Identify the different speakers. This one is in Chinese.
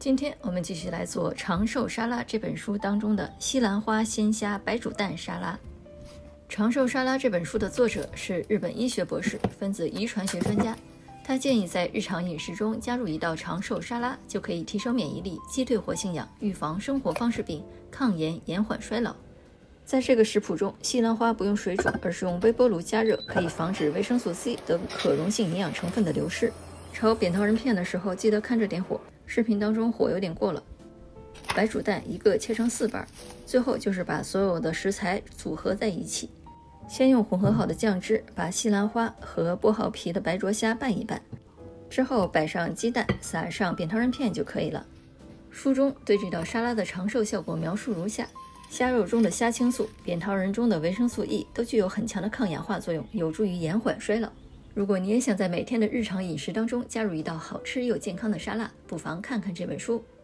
Speaker 1: 今天我们继续来做《长寿沙拉》这本书当中的西兰花鲜虾白煮蛋沙拉。长寿沙拉这本书的作者是日本医学博士，分子遗传学专家。他建议在日常饮食中加入一道长寿沙拉，就可以提升免疫力、击退活性氧、预防生活方式病、抗炎、延缓衰老。在这个食谱中，西兰花不用水煮，而是用微波炉加热，可以防止维生素 C 等可溶性营养成分的流失。炒扁桃仁片的时候，记得看着点火，视频当中火有点过了。白煮蛋一个切成4瓣，最后就是把所有的食材组合在一起。先用混合好的酱汁把西兰花和剥好皮的白灼虾拌一拌，之后摆上鸡蛋，撒上扁桃仁片就可以了。书中对这道沙拉的长寿效果描述如下：虾肉中的虾青素、扁桃仁中的维生素 E 都具有很强的抗氧化作用，有助于延缓衰老。如果你也想在每天的日常饮食当中加入一道好吃又健康的沙拉，不妨看看这本书。